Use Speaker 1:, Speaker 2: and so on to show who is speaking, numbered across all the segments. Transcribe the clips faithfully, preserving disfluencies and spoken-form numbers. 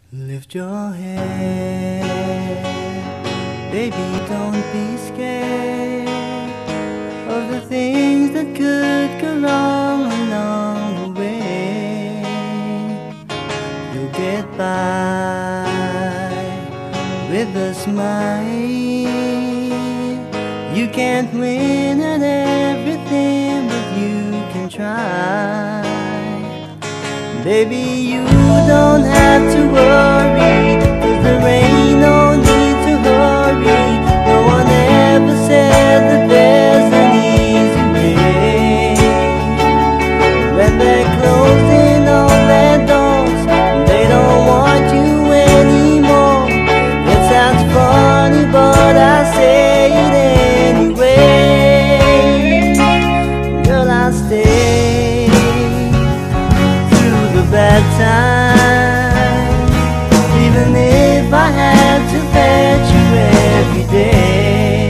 Speaker 1: Lift your head, baby, don't be scared of the things that could go wrong along the way. You'll get by with a smile. You can't win at everything, but you can try. Baby, you don't have to worry, 'cause there ain't no need to hurry. No one ever said that there's an easy way. When they're closing all their doors, they don't want you anymore. It sounds funny, but I say it anyway. Girl, I'll stay bad times, even if I had to fetch you every day.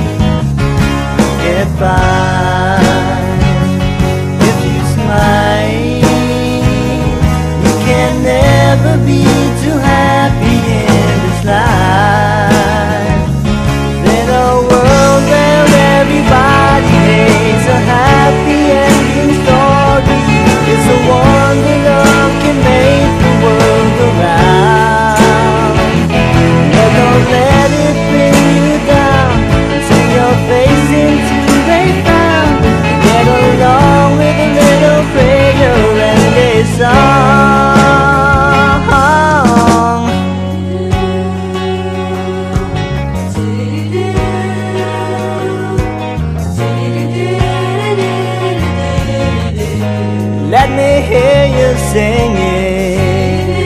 Speaker 1: Get by if you smile. You can never be too happy in this life. In a world where everybody hates a happy ending story, it's a wonder love can make the world go round. But don't let it bring you down. Turn your face into a frown. Get along with a little prayer and a song. Let me hear you sing it.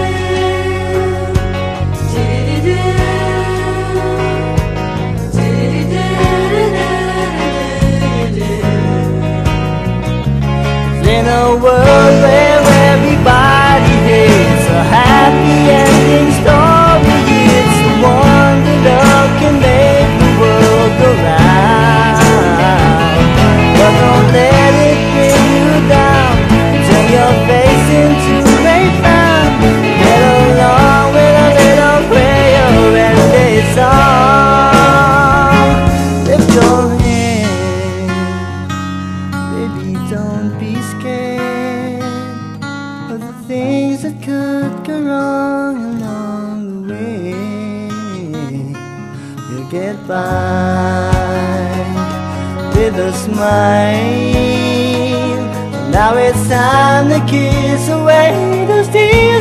Speaker 1: In a world where everybody hates a happy ending story, it's the one that love can make the world go round. But don't let it bring you down. Turn your face into a frown. Get along with a little prayer and a song. Lift your head, baby, don't be scared of the things that could go wrong along the way. You'll get by with a smile. Now it's time to kiss away those tears.